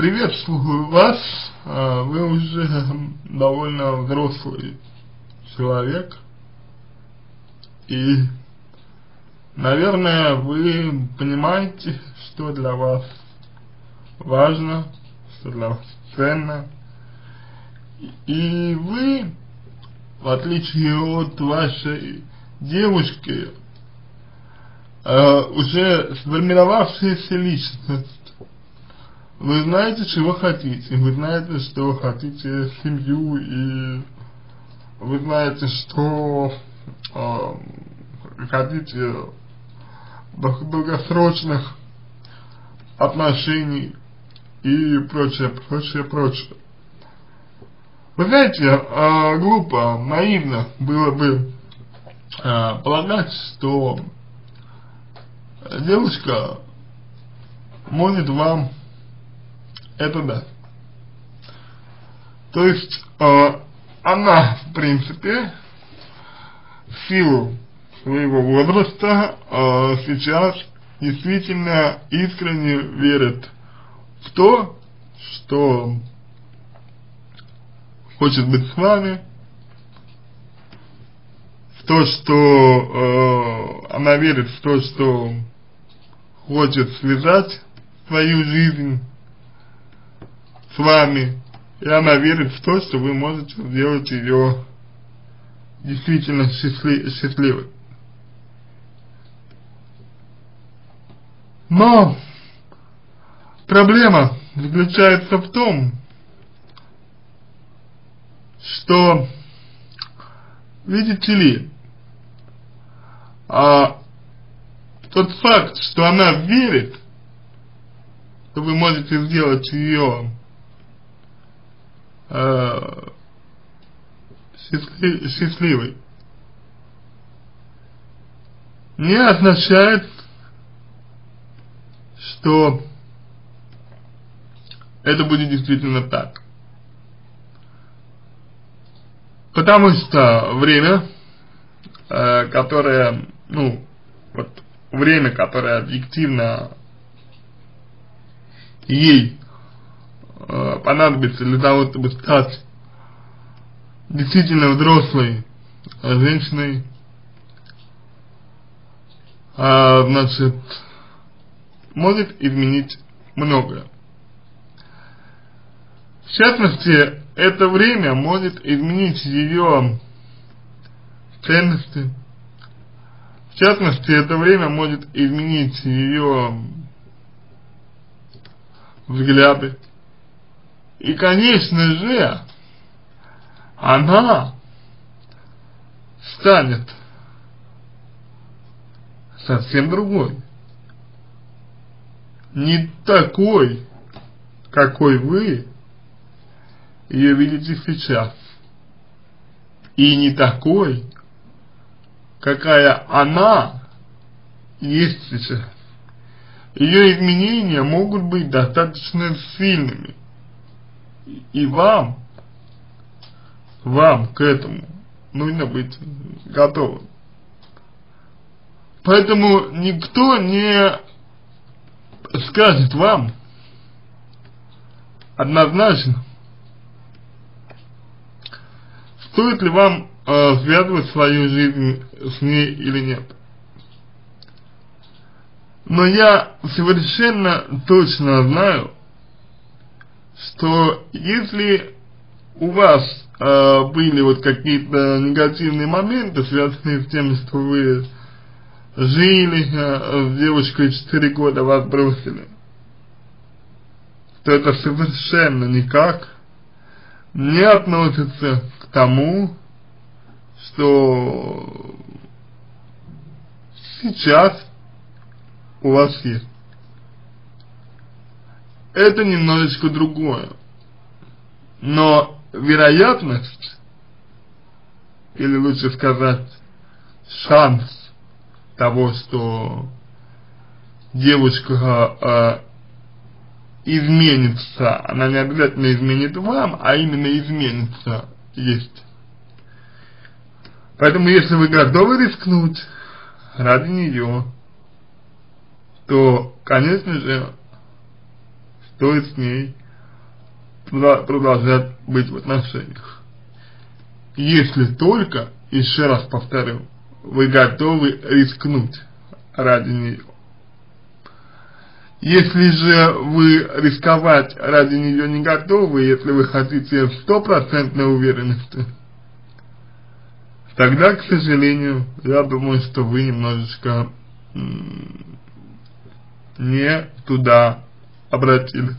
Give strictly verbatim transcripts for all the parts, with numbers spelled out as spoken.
приветствую вас, вы уже довольно взрослый человек, и, наверное, вы понимаете, что для вас важно, что для вас ценно, и вы, в отличие от вашей девушки, уже сформировавшаяся личность. Вы знаете, чего хотите, вы знаете, что вы хотите семью, и вы знаете, что э, хотите долгосрочных отношений и прочее, прочее, прочее. Вы знаете, э, глупо, наивно было бы э, полагать, что девушка может вам это даст. То есть э, она, в принципе, в силу своего возраста э, сейчас действительно искренне верит в то, что хочет быть с вами, в то, что э, она верит в то, что хочет связать свою жизнь с вами, и она верит в то, что вы можете сделать ее действительно счастли счастливой. Но проблема заключается в том, что, видите ли, а, тот факт, что она верит, что вы можете сделать ее э, счастли, счастливой, не означает, что это будет действительно так. Потому что время, э, которое, ну, вот время, которое объективно ей э, понадобится для того, чтобы стать действительно взрослой женщиной, э, значит, может изменить многое. В частности, это время может изменить ее ценности. В частности, это время может изменить ее взгляды. И, конечно же, она станет совсем другой. Не такой, какой вы ее видите сейчас. И не такой, какая она есть сейчас. Ее изменения могут быть достаточно сильными. И вам, вам к этому нужно быть готовым. Поэтому никто не скажет вам однозначно, стоит ли вам э, связывать свою жизнь с ней или нет. Но я совершенно точно знаю, что если у вас э, были вот какие-то негативные моменты, связанные с тем, что вы жили э, с девушкой четыре года, вас бросили, то это совершенно никак не относится к тому, что сейчас у вас есть. Это немножечко другое. Но вероятность, или лучше сказать, шанс того, что девушка э, изменится, она не обязательно изменит вам, а именно изменится, есть. Поэтому, если вы готовы рискнуть ради нее, то, конечно же, стоит с ней продолжать быть в отношениях. Если только, еще раз повторю, вы готовы рискнуть ради нее. Если же вы рисковать ради нее не готовы, если вы хотите стопроцентной уверенности, тогда, к сожалению, я думаю, что вы немножечко не туда обратили.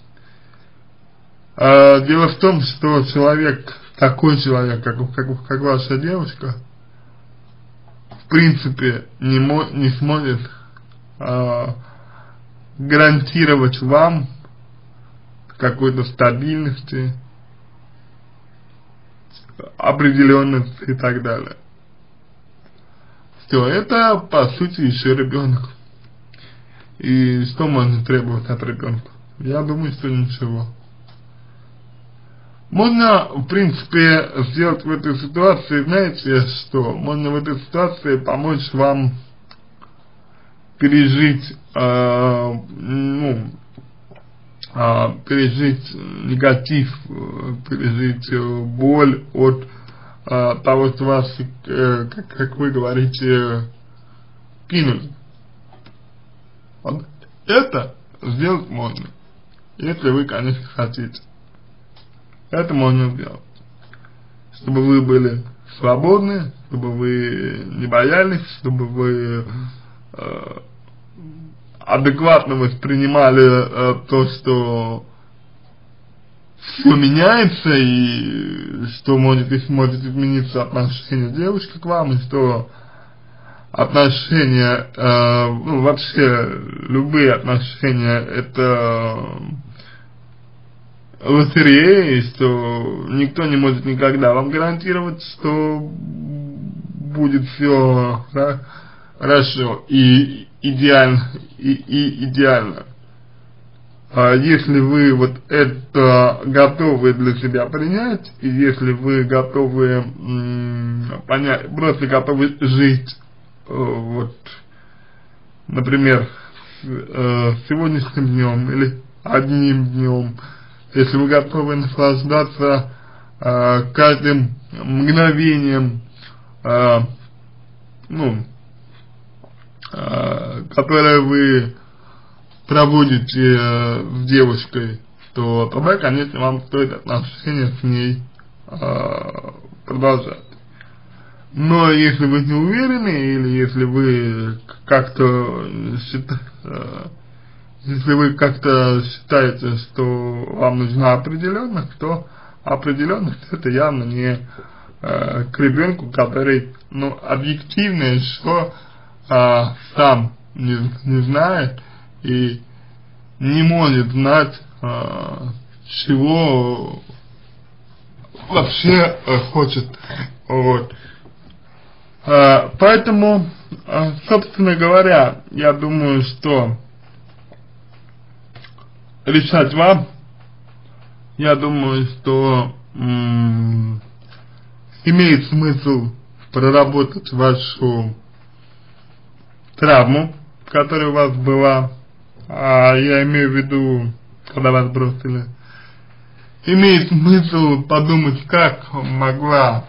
А, дело в том, что человек, такой человек, как, как, как ваша девушка, в принципе, не, мо, не сможет а, гарантировать вам какой-то стабильности, определенности и так далее. Все это, по сути, еще ребенок. И что можно требовать от ребенка? Я думаю, что ничего. Можно, в принципе, сделать в этой ситуации, знаете что? Можно в этой ситуации помочь вам пережить, э, ну, э, пережить негатив, э, пережить э, боль от э, того, что вас, э, как, как вы говорите, кинули. Вот это сделать можно, если вы, конечно, хотите. Это можно сделать, чтобы вы были свободны, чтобы вы не боялись, чтобы вы э, адекватно воспринимали э, то, что все меняется и что может, может измениться отношение девушки к вам, и что отношения, э, ну вообще любые отношения это лотерея, и что никто не может никогда вам гарантировать, что будет все да, хорошо и идеально, и, и идеально. А если вы вот это готовы для себя принять, и если вы готовы понять, просто готовы жить, вот, например, сегодняшним днем или одним днем, если вы готовы наслаждаться э, каждым мгновением, э, ну, э, которое вы проводите э, с девушкой, то тогда, конечно, вам стоит отношения с ней э, продолжать. Но если вы не уверены, или если вы как-то считаете, э, если вы как-то считаете, что вам нужна определенность, то определенность это явно не э, к ребенку, который, ну, объективно еще э, сам не, не знает и не может знать, э, чего вообще э, хочет. Вот. Э, поэтому, э, собственно говоря, я думаю, что решать вам. Я думаю, что м- имеет смысл проработать вашу травму, которая у вас была, а я имею в виду, когда вас бросили. Имеет смысл подумать, как могла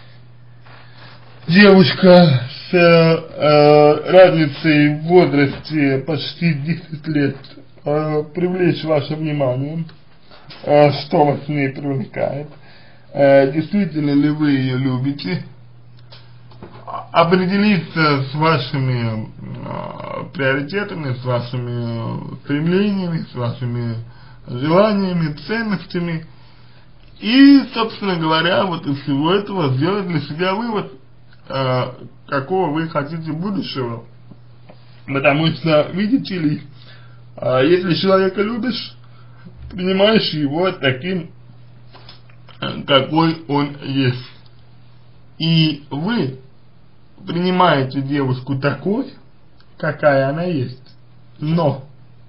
девушка с э, разницей в возрасте почти десять лет э, привлечь ваше внимание, э, что вас в ней привлекает, э, действительно ли вы ее любите, определиться с вашими э, приоритетами, с вашими стремлениями, с вашими желаниями, ценностями и, собственно говоря, вот из всего этого сделать для себя вывод, э, какого вы хотите будущего. Потому что, видите ли, э, если человека любишь, принимаешь его таким, э, какой он есть. И вы принимаете девушку такой, какая она есть. Но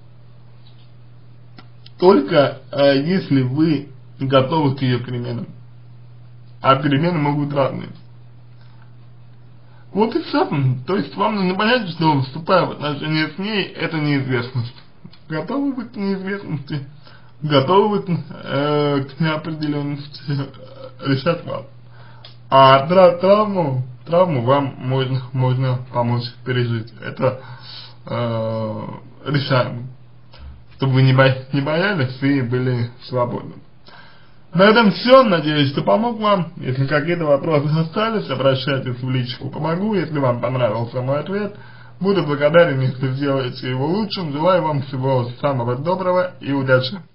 только э, если вы готовы к ее переменам. А перемены могут быть разные. Вот и все. То есть вам нужно понять, что вступая в отношения с ней, это неизвестность. Готовы быть к неизвестности? готовы э, к неопределенности, решать вам. А тра травму, травму вам можно, можно помочь пережить. Это э, решаемо. Чтобы вы не, бо не боялись и были свободны. На этом все. Надеюсь, что помог вам. Если какие-то вопросы остались, обращайтесь в личку. Помогу. Если вам понравился мой ответ, буду благодарен, если сделаете его лучшим. Желаю вам всего самого доброго и удачи.